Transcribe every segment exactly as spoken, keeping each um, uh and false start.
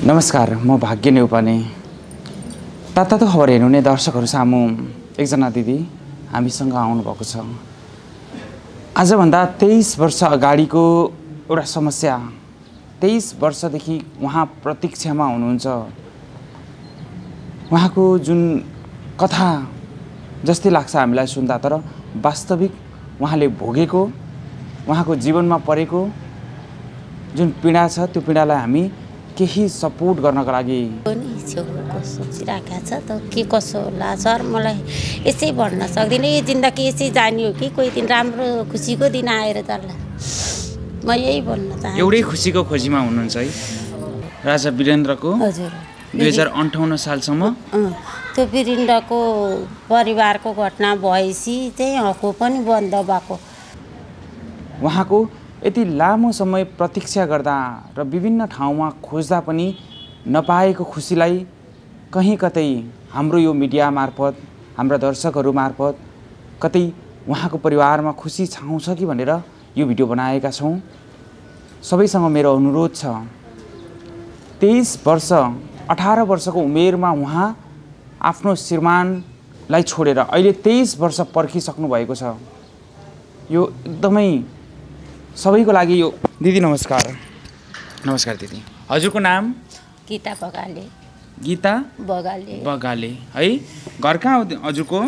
नमस्कार, म भाग्य नेउपाने। तातो खबर हेर्नुहुने दर्शकहरू सामु एकजना दिदी हामीसँग आउनुभएको छ। आजभन्दा तेइस वर्ष अगाडिको एउटा समस्या, तेइस वर्षदेखि उहाँ प्रतीक्षामा हुनुहुन्छ। उहाँको जुन कथा जस्तै लाग्छ हामीलाई सुन्दा, तर वास्तविक उहाँले भोगेको, उहाँको जीवनमा परेको जुन पीडा छ त्यो पीडालाई हामी केही सपोर्ट गर्नको लागि पनि छेउको सोचिराखेको छ त के कसो होला सर। मलाई यसै भन्न सक्दिनँ, यो जिन्दगी यसै जाने हो कि कोही दिन राम्रो खुसीको दिन आएर जाला। म यही भन्न चाहन्छु। एउटै खुसीको खोजीमा हुनुहुन्छ है राजा वीरेन्द्रको। हजुर, दुई हजार अन्ठाउन्न सालसम्म त्यो वीरेन्द्रको परिवारको घटना भएपछि चाहिँ हको पनि बन्द भएको। उहाँको यति लामो समय प्रतीक्षा गर्दा र विभिन्न ठाउँमा खोज्दा पनि नपाएको खुसीलाई कहीँ कतै हाम्रो यो मिडिया मार्फत, हाम्रा दर्शकहरू मार्फत कतै उहाँको परिवारमा खुसी छाउँछ कि भनेर यो भिडियो बनाएका छौँ। सबैसँग मेरो अनुरोध छ, तेइस वर्ष अठार वर्षको उमेरमा उहाँ आफ्नो श्रीमानलाई छोडेर अहिले तेइस वर्ष पर्खिसक्नु भएको छ। यो एकदमै सबैको लागि यो। दिदी नमस्कार। नमस्कार दिदी, हजुरको नाम? गीता बगाले। गीता बगाले बगाले है। घर कहाँ हो हजुरको?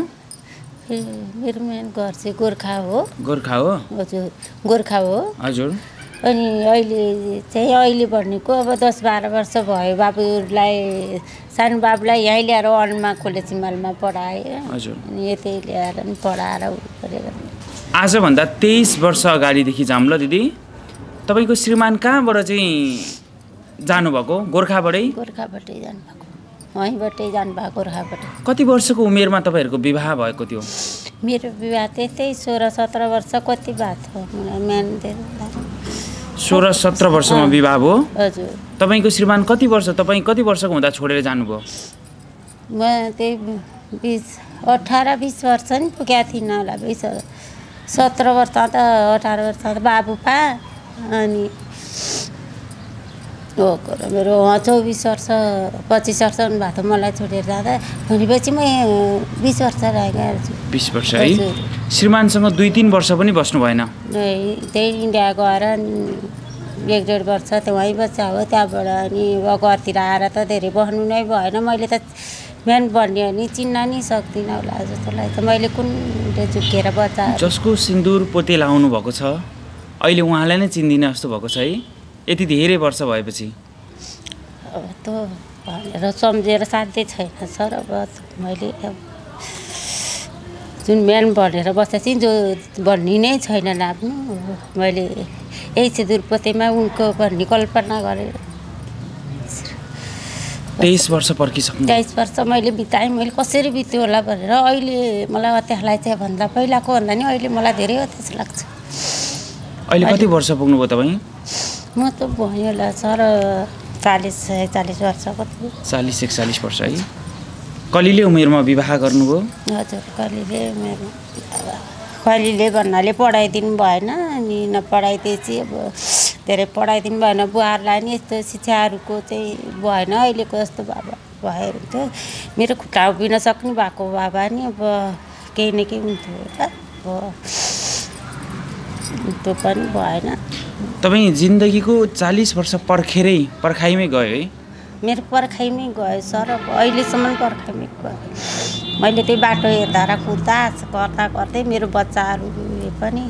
मेरो मेन घर चाहिँ गोर्खा हो। गोर्खा हो? हजुर, गोर्खा हो। हजुर। अनि अहिले चाहिँ अहिले भनेको अब दस बाह्र वर्ष भयो बाबुलाई, सानो बाबुलाई यहीँ ल्याएर अनमा खोले चिमालमा पढाएँ। हजुर। अनि यतै ल्याएर पनि पढाएर उ गरेर। आजभन्दा तेइस वर्ष अगाडिदेखि जाऊँ ल दिदी। तपाईँको श्रीमान कहाँबाट चाहिँ जानुभएको? गोर्खाबाटै? गोर्खाबाटै जानुभएको, वहीँबाटै जानुभएको गोर्खाबाट। कति वर्षको उमेरमा तपाईँहरूको विवाह भएको थियो? मेरो विवाह त्यस्तै सोह्र सत्र वर्ष कति भएको थियो मेन। सोह्र सत्र वर्षमा विवाह भयो? हजुर। तपाईँको श्रीमान कति वर्ष, तपाईँ कति वर्षको हुँदा छोडेर जानुभयो? म त्यही बिस अठार बिस वर्ष नि पुगेको थिइनँ होला। बिस सत्र वर्ष त अठार वर्ष त बाबु पा। अनि हो मेरो चौबिस वर्ष पच्चिस वर्ष हुनुभएको थियो मलाई छोडेर जाँदा। भनेपछि म बिस वर्ष रहेको। बिस वर्ष है। श्रीमानसँग दुई तिन वर्ष पनि बस्नु भएन? त्यही इन्डिया गएर एक डेढ वर्ष त्यो वहीँ बस्छ हो। त्यहाँबाट अनि घरतिर आएर त धेरै बस्नु नै भएन। मैले त बिहान भन्यो भने चिन्न नि सक्दिनँ होला जस्तो लाग्छ। मैले कुनले झुकेर बच्चा जसको सिन्दुर पोते लाउनु भएको छ अहिले उहाँलाई नै चिन्दिनँ जस्तो भएको छ है, यति धेरै वर्ष भएपछि। अब त भनेर सम्झेर साध्यै छैन सर। अब मैले जुन बिहान भनेर बसेपछि जो भन्ने नै छैन आफ्नो। मैले यही सिन्दुर पोतेमा उनको भन्ने कल्पना गरेर तेइस वर्ष पर्खिसक्नु। तेइस वर्ष मैले बिताएँ। मैले कसरी बित्यो होला भनेर अहिले मलाई अत्यास लाग्छ। भन्दा पहिलाको भन्दा नि अहिले मलाई धेरै अत्यास लाग्छ। अहिले कति वर्ष पुग्नुभयो तपाईँ? म त भयो होला सर चालिस एकचालिस वर्षको थिएँ। चालिस एकचालिस वर्ष है। कलिले उमेरमा विवाह गर्नुभयो? हजुर, कलिले उमेरमा। कलिले भन्नाले पढाइदिनु भएन। अनि नपढाइदिएपछि अब धेरै पढाइदिनु भएन। बुहारलाई नि यस्तो शिक्षाहरूको चाहिँ भएन अहिलेको जस्तो बाबा भए हुन्थ्यो। मेरो खुट्टा उभिन सक्ने भएको बाबा नि अब केही न केही हुन्थ्यो होला। अब त्यो पनि भएन। तपाईँ जिन्दगीको चालिस वर्ष पर्खेरै पर्खाइमै गयो है? मेरो पर्खाइमै गयो सर। अब अहिलेसम्म पर्खाइमै गयो। मैले त्यही बाटो हेर्दा र कुद्दा गर्दा गर्दै मेरो बच्चाहरू पनि।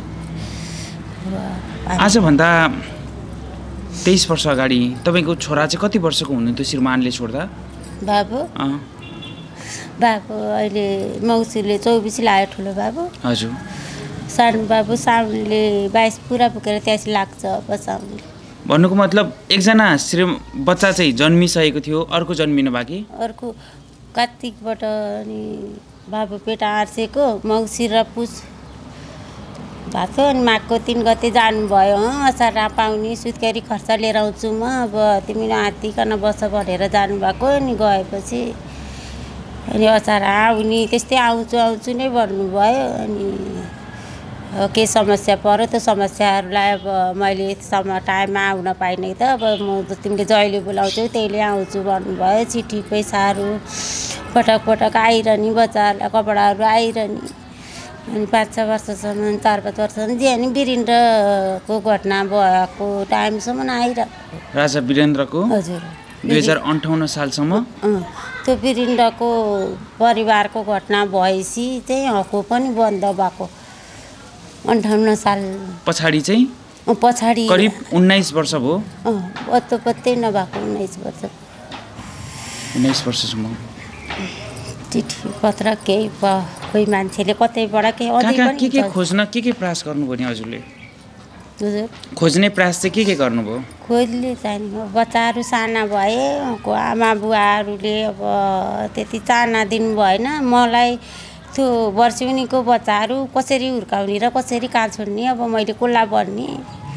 आजभन्दा तेइस वर्ष अगाडि तपाईँको छोरा चाहिँ कति वर्षको हुनुहुन्थ्यो श्रीमानले छोड्दा? बाबु बाबु अहिले मौसीले चौबिस लाग्यो ठुलो बाबु। हजुर। सानो बाबु साउनले बाइस पुरा पुगेर त्यहाँ लाग्छ अब साउनले। भन्नुको मतलब एकजना श्री बच्चा चाहिँ जन्मिसकेको थियो, अर्को जन्मिनु बाँकी? अर्को कार्तिकबाट अनि बाबु पेट आर्सेको मौसी र पुस भएको थियो। अनि माघको तिन गते जानुभयो। असार नपाउने सुत्केरी खर्च लिएर आउँछु म, अब तिमी नआत्तिकन बस भनेर जानुभएको। अनि गएपछि अनि असार आउने त्यस्तै आउँछु आउँछु नै भन्नुभयो। अनि के समस्या पर्यो त्यो समस्याहरूलाई अब मैले सम टाइममा आउन पाइनँ त अब म तिमीले जहिले बोलाउँछौ त्यहिले आउँछु भन्नुभयो। चिठी पैसाहरू पटक पटक आइरहने, बच्चाहरूलाई कपडाहरू आइरहने। अनि पाँच छ वर्षसम्म चार पाँच वर्षसम्म जे अनि वीरेन्द्रको घटना भएको टाइमसम्म आइरहेको। राजा वीरेन्द्रको हजुर दुई हजार अन्ठाउन्न सालसम्म त्यो वीरेन्द्रको परिवारको घटना भएपछि चाहिँ हको पनि बन्द भएको अन्ठाउन्न साल पछाडि चाहिँ पछाडि करिब उन्नाइस वर्ष भयो। पत्तो पत्तै नभएको उन्नाइस वर्ष उन्नाइस वर्षसम्म चिठी पत्र केही कोही मान्छेले कतैबाट केही अझै कहाँ पनि के के खोज्न के के प्रयास गर्नुभयो नि हजुरले? हजुर खोज्ने प्रयास चाहिँ के के गर्नुभयो? खोजले चाहिँ बच्चाहरू साना भए को आमा बुवाहरूले अब त्यति चाहना दिनु भएन मलाई। त्यो वर्षौनीको बच्चाहरू कसरी हुर्काउने र कसरी कहाँ छोड्ने अब मैले कसलाई भन्ने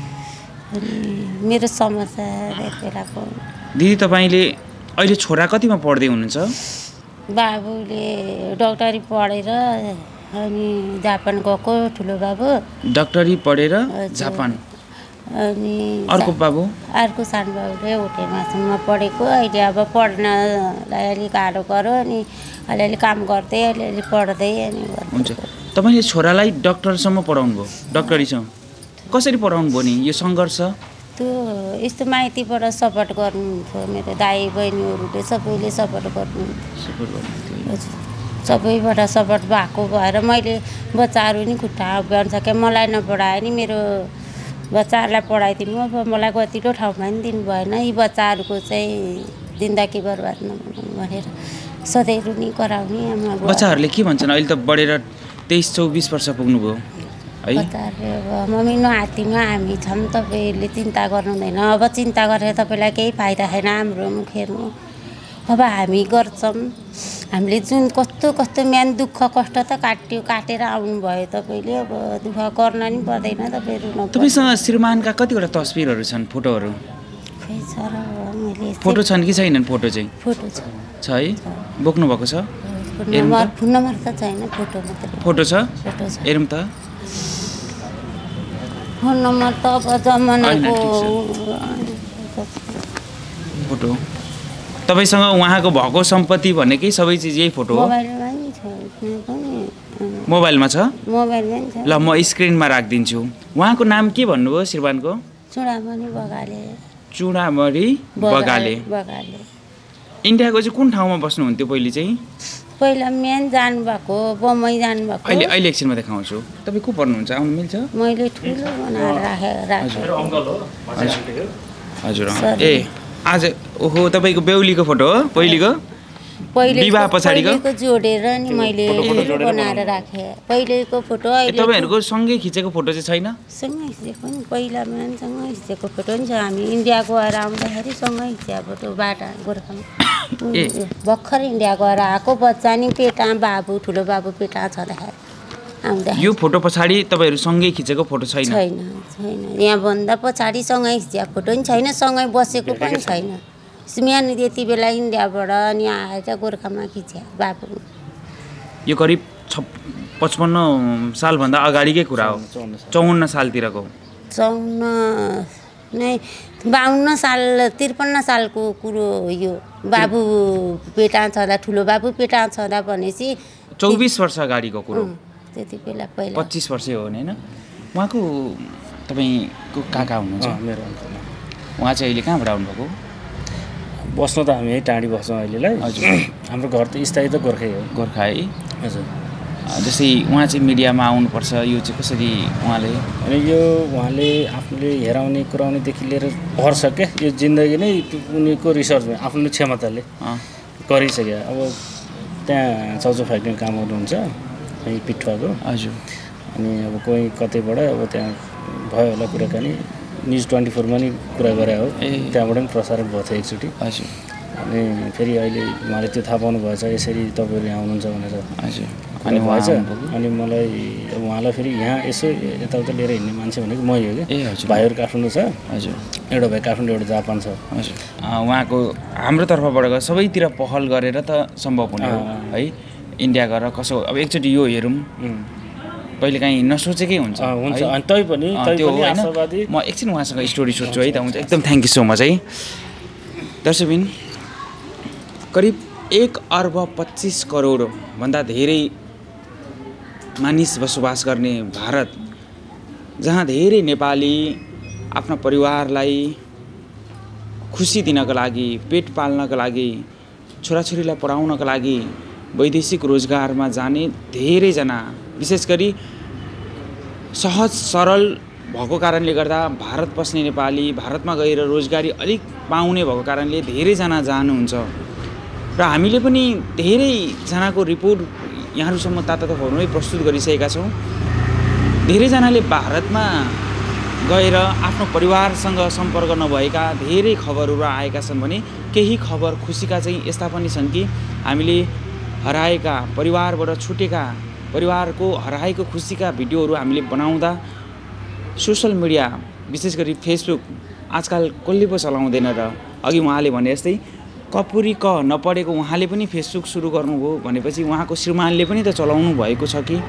मेरो समस्या बेलाको। दिदी तपाईँले अहिले छोरा कतिमा पढ्दै हुनुहुन्छ? बाबुले डक्टरी पढेर अनि जापान गएको ठुलो बाबु डक्टरी पढेर जापान। अनि अर्को बाबु अर्को सानो बाबुले होटेलमासम्म पढेको। अहिले अब पढ्नलाई अलिक गाह्रो गर्यो अनि अलिअलि काम गर्दै अलिअलि पढ्दै अनि हुन्छ। तपाईँले छोरालाई डक्टरसम्म पढाउनु भयो, डक्टरीसम्म कसरी पढाउनु भयो नि? यो सङ्घर्ष त्यो यस्तो माइतीबाट सपोर्ट गर्नुहुन्थ्यो मेरो दाइ बहिनीहरूले सबैले सपोर्ट गर्नुहुन्थ्यो। हजुर सबैबाट सपोर्ट भएको भएर मैले बच्चाहरू नि खुट्टा उभ्याउन सकेँ। मलाई नपढायो नि मेरो बच्चाहरूलाई पढाइदिनु अब मलाई कतिको ठाउँमा पनि दिनु भएन। यी बच्चाहरूको चाहिँ जिन्दगी बर्बाद नगर्नु भनेर सधैँ रुनी कराउने आमा बुवा। बच्चाहरूले के भन्छन्? अहिले त बढेर तेइस चौबिस वर्ष पुग्नुभयो है। बच्चाहरूले अब मम्मी नहातीमा हामी छौँ तपाईँहरूले चिन्ता गर्नु हुँदैन। अब चिन्ता गरेर तपाईँलाई केही फाइदा छैन हाम्रो मुख हेर्नु। अब हामी गर्छौँ हामीले जुन कस्तो कस्तो म्यान दुःख कष्ट त काट्यो काटेर आउनुभयो तपाईँले अब दुःख गर्न नि पर्दैन तपाईँहरू। तपाईँसँग श्रीमानका कतिवटा तस्बिरहरू छन्, फोटोहरू खै छ र मैले फोटो छन् कि छैनन्? फोटो चाहिँ फोटो छ छ है, बोक्नु भएको छ? नम्बर फोन नम्बर त छैन, फोटो मात्रै। फोटो छ, फोटो छ हेरौँ त। फोन नम्बर त अब जमानाको फोटो तपाईँसँग उहाँको भएको सम्पत्ति भनेकै सबै चिज यही फोटो हो? मोबाइलमा नि छ, मोबाइलमा छ। मोबाइलमा नि छ। ल म स्क्रिनमा राखिदिन्छु। उहाँको नाम के भन्नुभयो श्रीमानको? चुडामणि बगाले। चुडामणि बगाले। बगाले इन्डियाको चाहिँ कुन ठाउँमा बस्नुहुन्थ्यो पहिले चाहिँ? पहिला मेन जानुभएको बम्बई जानुभएको। अहिले अहिले एकछिनमा देखाउँछु। तपाईँ को पर्नुहुन्छ? आउनु मिल्छ? मैले ठुलो बनाएर राखेँ राखेँ हजुर। ए आज ओहो तपाईँको बेहुलीको फोटो हो पहिलेको? पहिले विवाह पछाडिको जोडेर नि मैले बनाएर राखेँ पहिलेको फोटो। अहिले तपाईँहरूको सँगै खिचेको फोटो चाहिँ छैन? सँगै खिचेको नि पहिलामा सँगै खिचेको फोटो नि छ। हामी इन्डिया गएर आउँदाखेरि सँगै खिचेको फोटो बाटा गोर्खामा भर्खर इन्डिया गएर आएको बच्चा नि पेटा बाबु ठुलो बाबु पेटा छँदाखेरि आउँदा। यो फोटो पछाडि तपाईँहरू सँगै खिचेको फोटो छैन? छैन छैन यहाँभन्दा पछाडि सँगै खिचेको फोटो नि छैन, सँगै बसेको पनि छैन। यहाँ यति बेला इन्डियाबाट अनि आएर गोर्खामा खिचे बाबु। यो करिब छ पचपन्न सालभन्दा अगाडिकै कुरा हो, चौवन्न सालतिरको। चौन्न नै बाउन्न साल त्रिपन्न सालको कुरो हो यो। बाबु पेटा छँदा ठुलो बाबु पेटा छँदा भनेपछि चौबिस वर्ष अगाडिको कुरो। त्यति बेला पहिला पच्चिस वर्षै हो नि होइन? उहाँको तपाईँको काका हुनुहुन्छ? मेरो उहाँ चाहिँ अहिले कहाँबाट आउनुभएको? बस्न त हामी यही टाढी बस्छौँ अहिलेलाई। हजुर। हाम्रो घर त स्थायी त गोर्खै हो। गोर्खा है? हजुर। जस्तै उहाँ चाहिँ मिडियामा आउनुपर्छ यो चाहिँ कसरी उहाँले? अनि यो उहाँले आफूले हेराउने कुराउनेदेखि लिएर पर्छ क्या यो जिन्दगी नै उनीको रिसर्चमा आफ्नो क्षमताले गरिसक्यो। अब त्यहाँ चाउचाउ फ्याक्ट्रीमा काम गर्नुहुन्छ यहीँ पिठुवाको। हजुर। अनि अब कोही कतैबाट अब त्यहाँ भयो होला कुराकानी न्युज ट्वेन्टी फोरमा नि कुरा गरे हो, त्यहाँबाट पनि प्रसारण भएको थियो एकचोटि। हजुर। अनि फेरि अहिले उहाँले त्यो थाहा पाउनु भएछ यसरी तपाईँहरू यहाँ आउनुहुन्छ भनेर। हजुर। अनि भएछ अनि मलाई अब उहाँलाई फेरि यहाँ यसो यताउता लिएर हिँड्ने मान्छे भनेको मै हो कि। ए हजुर। भाइहरू काठमाडौँ छ। हजुर। एउटा भाइ काठमाडौँ एउटा जापान छ। हजुर। उहाँको हाम्रो तर्फबाट सबैतिर पहल गरेर त सम्भव हुने हो है। इन्डिया गएर कसो अब एकचोटि यो हेरौँ कहिलेकाहीँ नसोचेकै हुन्छ हुन्छ अनि तै पनि तै पनि आशावादी म एकछिन उहाँसँग स्टोरी सोध्छु है त हुन्छ एकदम थ्याङ्क यू सो मच है दर्शकबिन करिब एक अर्ब पच्चिस करोड भन्दा धेरै मानिस बसोबास गर्ने भारत जहाँ धेरै नेपाली आफ्ना परिवारलाई खुसी दिनको लागि पेट पाल्नको लागि छोराछोरीलाई पढाउनको लागि वैदेशिक रोजगारमा जाने धेरैजना विशेष गरी सहज सरल भएको कारणले गर्दा भारत पस्ने नेपाली भारतमा गएर रोजगारी अलिक पाउने भएको कारणले धेरैजना जानुहुन्छ र हामीले पनि धेरैजनाको रिपोर्ट यहाँहरूसम्म तातातोफमै प्रस्तुत गरिसकेका छौँ। धेरैजनाले भारतमा गएर आफ्नो परिवारसँग सम्पर्क नभएका धेरै खबरहरू आएका छन् भने केही खबर खुसीका चाहिँ यस्ता पनि छन् कि हामीले हराएका परिवारबाट छुटेका परिवारको हराएको खुसीका भिडियोहरू हामीले बनाउँदा सोसल मिडिया विशेष गरी फेसबुक आजकल कसले पो चलाउँदैन र अघि उहाँले भने जस्तै कपुरी क नपढेको उहाँले पनि फेसबुक सुरु गर्नुभयो भनेपछि उहाँको श्रीमानले पनि त चलाउनु भएको छ कि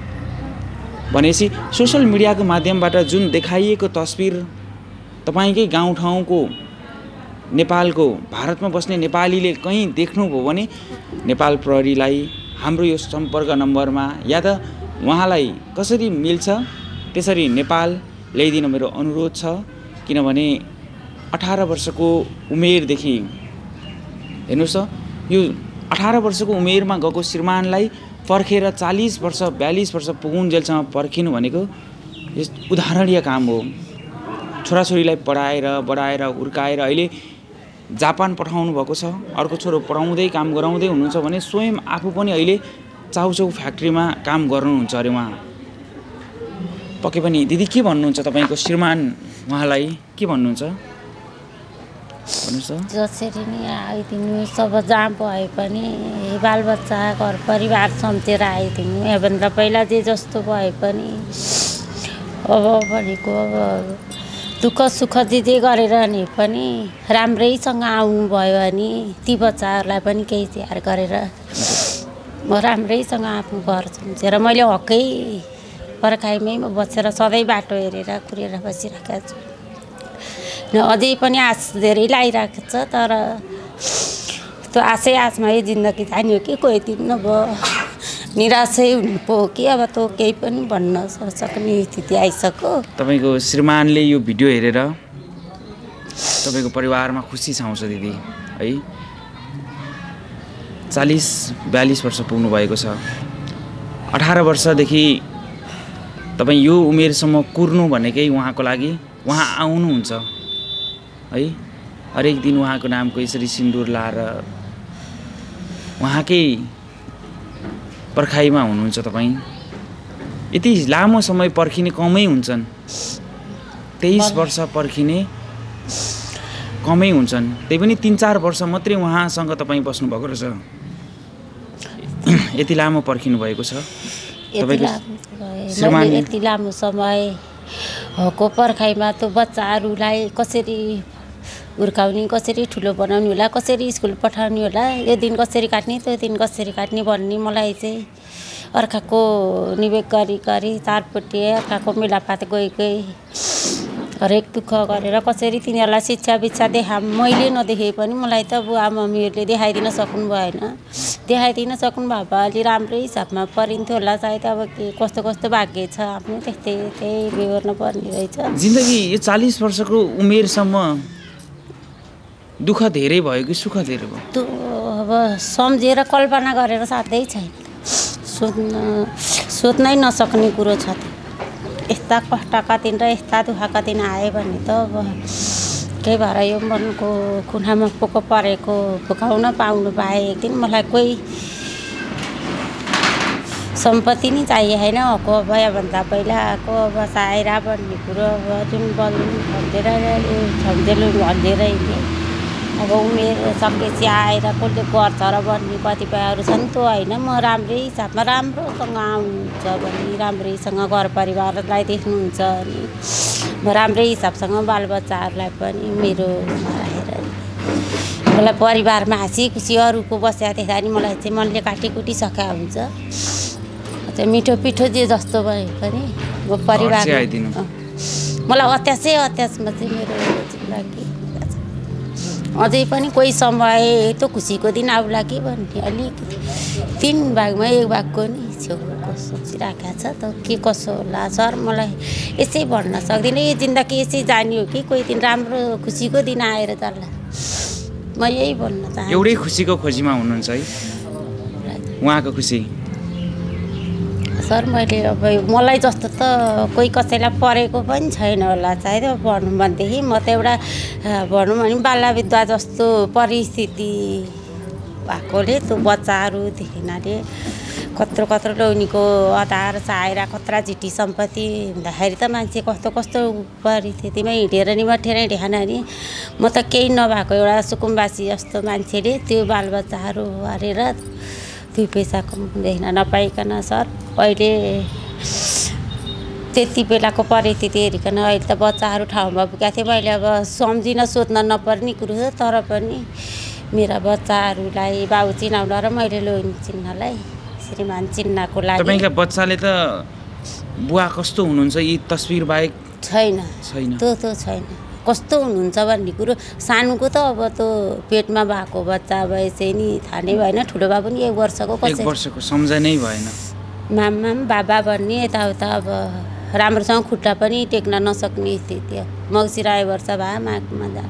भनेपछि सोसल मिडियाको माध्यमबाट जुन देखाइएको तस्बिर तपाईँकै गाउँठाउँको नेपालको भारतमा बस्ने नेपालीले कहीँ देख्नुभयो भने नेपाल प्रहरीलाई हाम्रो यो सम्पर्क नम्बरमा या त उहाँलाई कसरी मिल्छ त्यसरी नेपाल ल्याइदिन मेरो अनुरोध छ। किनभने अठार वर्षको उमेरदेखि हेर्नुहोस् त यो अठार वर्षको उमेरमा गएको श्रीमानलाई पर्खेर चालीस वर्ष बयालीस वर्ष पुगुन्जेलसम्म पर्खिनु भनेको यस उदाहरणीय काम हो। छोराछोरीलाई पढाएर बढाएर हुर्काएर अहिले जापान पठाउनु भएको छ, अर्को छोरो पढाउँदै काम गराउँदै हुनुहुन्छ भने स्वयं आफू पनि अहिले चाउचाउ फ्याक्ट्रीमा काम गर्नुहुन्छ अरे उहाँ। पक्कै पनि दिदी के भन्नुहुन्छ तपाईँको श्रीमान उहाँलाई के भन्नुहुन्छ भन्नुहोस् त। जसरी नै आइदिनु सब जहाँ भए पनि बालबच्चा घर परिवार सम्झेर आइदिनु योभन्दा पहिला जे जस्तो भए पनि अब भनेको अब दुःख सुख जे जे गरेर नि पनि राम्रैसँग आउनुभयो भने ती बच्चाहरूलाई पनि केही स्याहार गरेर म राम्रैसँग आफ्नो घर सम्झेर मैले हकै पर्खाइमै बसेर सधैँ बाटो हेरेर कुरेर बसिरहेको छु न अझै पनि आश धेरै लागिरहेको छ। तर त्यो आशै आशमै जिन्दगी जान्यो कि कोही दिन अब निराशै हुनु पो कि अब त केही पनि भन्न सक्ने स्थिति आइसक्यो। तपाईँको श्रीमानले यो भिडियो हेरेर तपाईँको परिवारमा खुसी छाउँछ दिदी है। चालीस बयालीस वर्ष पुग्नु भएको छ। अठार वर्षदेखि तपाईँ यो उमेरसम्म कुर्नु भनेकै उहाँको लागि उहाँ आउनुहुन्छ है। हरेक दिन उहाँको नामको यसरी सिन्दुर लाएर उहाँकै पर्खाइमा हुनुहुन्छ तपाईँ। यति लामो समय पर्खिने कमै हुन्छन्, तेइस वर्ष पर्खिने कमै हुन्छन्, त्यही पनि तिन चार वर्ष मात्रै उहाँसँग तपाईँ बस्नुभएको रहेछ। यति लामो पर्खिनु भएको छ तपाईँको यति लामो समय को पर्खाइमा त्यो बच्चाहरूलाई कसरी हुर्काउने कसरी ठुलो बनाउने होला कसरी स्कुल पठाउने होला यो दिन कसरी काट्ने त्यो दिन कसरी काट्ने भन्ने मलाई चाहिँ अर्काको निवेक गरी गरी चारपट्टि अर्काको मेलापात गई गई हरेक दुःख गरेर कसरी तिनीहरूलाई शिक्षा विक्षा देखा मैले नदेखे पनि मलाई त बुवा मम्मीहरूले देखाइदिन सक्नु भएन। देखाइदिन सक्नु भए भए अलि राम्रै हिसाबमा परिन्थ्यो होला सायद। अब के कस्तो कस्तो भाग्य छ आफ्नो त्यस्तै त्यही बेहोर्न पर्ने रहेछ जिन्दगी। यो चालीस वर्षको उमेरसम्म दुःख धेरै भयो कि सुख धेरै भयो त्यो अब सम्झेर कल्पना गरेर साध्यै छैन। सोध्न सोध्नै नसक्ने कुरो छ त्यो। यस्ता कष्टका दिन र यस्ता दुःखका दिन आयो भने त अब केही भएर यो मनको कुनामा पोको परेको फुकाउन पाउनु पाए एक दिन मलाई कोही सम्पत्ति नै चाहिए होइन। हको भयोभन्दा पहिलाको अब सायरा भन्ने कुरो अब जुन बल झन्झेर झन्झेल झन्झेर अब उमेर सकेपछि आएर कसले गर्छ र भन्ने कतिपयहरू छन् त्यो होइन। म राम्रै हिसाबमा राम्रोसँग आउनुहुन्छ भने राम्रैसँग घर परिवारलाई देख्नुहुन्छ अनि म राम्रै हिसाबसँग बालबच्चाहरूलाई पनि मेरो राखेर मलाई परिवारमा हाँसी खुसी अरूको बस्या देख्दा नि मलाई चाहिँ मनले काटी कुटिसकेको हुन्छ। त्यो मिठो पिठो जे जस्तो भए पनि म परिवार मलाई अत्यासै अत्यासमा चाहिँ मेरो जिन्दगी अझै पनि कोही समय त खुसीको दिन आउला कि भन्ने अलिकति तिन भागमा एक भागको नि छेउको सोचिराखेको छ त के कसो होला सर मलाई यसै भन्न सक्दिनँ यो जिन्दगी यसै जाने हो कि कोही दिन राम्रो खुसीको दिन आएर जाला म यही भन्न चाहन्छु। एउटै खुसीको खोजीमा हुनुहुन्छ है उहाँको खुसी सर मैले अब मलाई जस्तो त कोही कसैलाई परेको पनि छैन होला सायद भनौँ भनेदेखि म त एउटा भनौँ भने बालविधवा जस्तो परिस्थिति भएकोले त्यो बच्चाहरूदेखि नाले कत्रो कत्रो लोनीको आधार चाहेर कत्रा झिटी सम्पत्ति हुँदाखेरि त मान्छे कस्तो कस्तो परिस्थितिमा हिँडेर नि मठेर हिँडेन नि म त केही नभएको एउटा सुकुम्बासी जस्तो मान्छेले त्यो बालबच्चाहरू हारेर दुई पैसा कमाउँदैन नपाइकन सर अहिले त्यति बेलाको परिस्थिति हेरिकन अहिले त बच्चाहरू ठाउँमा पुगेको थिएँ मैले अब सम्झिन सोध्न नपर्ने कुरो हो तर पनि मेरा बच्चाहरूलाई बाउ चिनाउन र मैले लोन चिन्नलाई श्रीमान चिन्नको लागि तपाईँका बच्चाले त बुवा कस्तो हुनुहुन्छ यी तस्बिर बाहेक छैन छैन त्यो त छैन कस्तो हुनुहुन्छ भन्ने कुरो सानोको त अब त्यो पेटमा भएको बच्चा भएपछि नि थाहा नै भएन ठुलो बा पनि एक वर्षको एक वर्षको सम्झनै भएन मामा बाबा भन्ने यताउता अब राम्रोसँग खुट्टा पनि टेक्न नसक्ने स्थिति मौसी राय वर्ष भए माघमा जा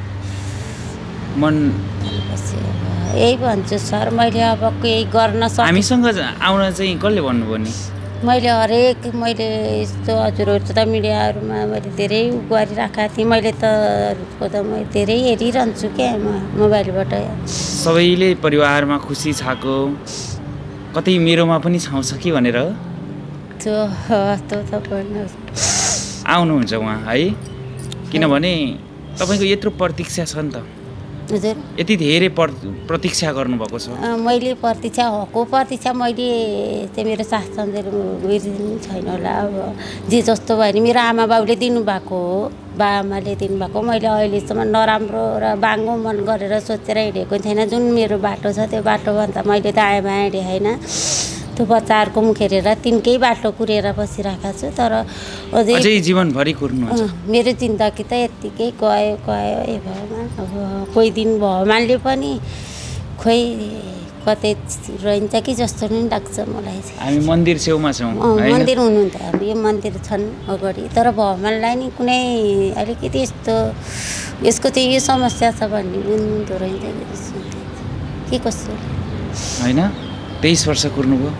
मन यही भन्छु सर मैले अब केही गर्न सक् हामीसँग आउन चाहिँ कसले भन्नुभयो नि मैले हरेक मैले यस्तो हजुरहरू त मिडियाहरूमा मैले धेरै गरिराखेको थिएँ मैले त त म धेरै हेरिरहन्छु क्या मोबाइलबाट सबैले परिवारमा खुसी छाको कतै मेरोमा पनि छाउँछ कि भनेर त्यो त्यो त भन्नु आउनुहुन्छ उहाँ है किनभने तपाईँको यत्रो प्रतीक्षा छ नि त हजुर यति धेरै प्रतीक्षा गर्नुभएको छ मैले प्रतीक्षा हको प्रतीक्षा मैले चाहिँ मेरो सास सम्झेर उयो छैन होला अब जे जस्तो भयो नि मेरो आमा बाउले दिनुभएको हो बा आमाले दिनुभएको मैले अहिलेसम्म नराम्रो र बाङ्गो मन गरेर सोचेर हिँडेको छैन जुन मेरो बाटो छ त्यो बाटोभन्दा मैले दायाँ बायाँ हिँडेँ होइन त्यो बच्चाहरूको मुख हेरेर तिनकै बाटो कुरेर बसिरहेको छु तर अझै अझै जीवनभरि कुर्नुहुन्छ मेरो जिन्दगी त यत्तिकै गयो गयो ए भगवान् अब कोही दिन भगवान्ले पनि खोइ कतै रहन्छ कि जस्तो नि लाग्छ मलाई हामी मन्दिर छेउमा छौँ मन्दिर हुनुहुन्छ अब यो मन्दिर छन् अगाडि तर भगवान्लाई नि कुनै अलिकति यस्तो यसको चाहिँ यो समस्या छ भन्ने हुँदो रहेछ के कस्तो होइन तेइस वर्ष कुर्नुभयो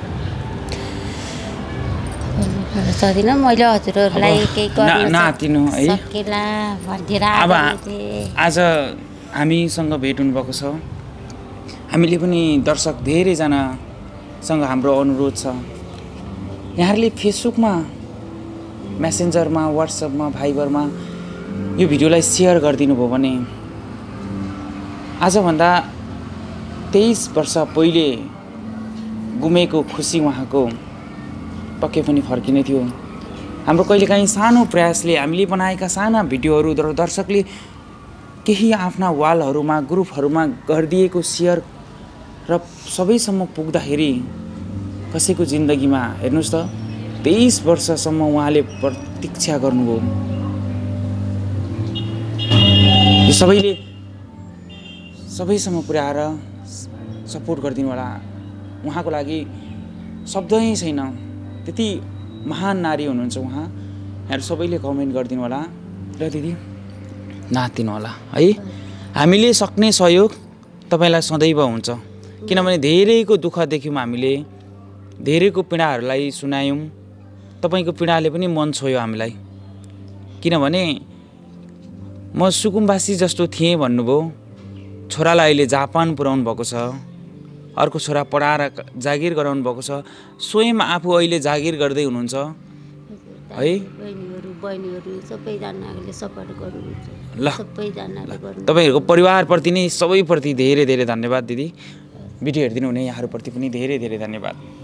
सक्दिनँ मैले हजुरहरूलाई केही गर्न नातिनु है सकेला भनेर अब आज हामीसँग भेट हुनुभएको छ हामीले पनि दर्शक धेरैजनासँग हाम्रो अनुरोध छ यहाँहरूले फेसबुकमा मेसेन्जरमा वाट्सएपमा भाइबरमा यो भिडियोलाई सेयर गरिदिनु भयो भने आजभन्दा तेइस वर्ष पहिले गुमेको खुसी उहाँको पक्कै पनि फर्किने थियो हाम्रो कहिलेकाहीँ सानो प्रयासले हामीले बनाएका साना भिडियोहरू दर्शकले केही आफ्ना वालहरूमा ग्रुपहरूमा गरिदिएको सेयर र सबैसम्म पुग्दाखेरि कसैको जिन्दगीमा हेर्नुहोस् त तेइस वर्षसम्म उहाँले प्रतीक्षा गर्नुभयो यो सबैले सबैसम्म पुर्याएर सपोर्ट गरिदिनु होला उहाँको लागि शब्दै छैन त्यति महान नारी हुनुहुन्छ उहाँ यहाँहरू सबैले कमेन्ट गरिदिनु होला र दिदी नातिनु होला है हामीले सक्ने सहयोग तपाईँलाई सदैव हुन्छ किनभने धेरैको दुःख देख्यौँ हामीले धेरैको पीडाहरूलाई सुनायौँ तपाईँको पीडाले पनि मन छोयो हामीलाई किनभने म सुकुम्बासी जस्तो थिएँ भन्नुभयो छोरालाई अहिले जापान पुर्याउनु भएको छ अर्को छोरा पढाएर जागिर गराउनु भएको छ स्वयं आफू अहिले जागिर गर्दै हुनुहुन्छ है ल तपाईँहरूको परिवारप्रति नै सबैप्रति धेरै धेरै धन्यवाद दिदी भिडियो हेरिदिनु हुने यहाँहरूप्रति पनि धेरै धेरै धन्यवाद।